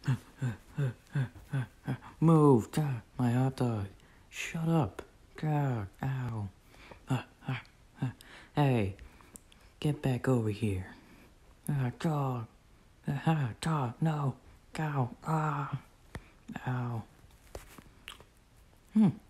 Move, God, my hot dog. Shut up. God, ow. Hey, get back over here. Dog. Dog, no. Cow. Ow.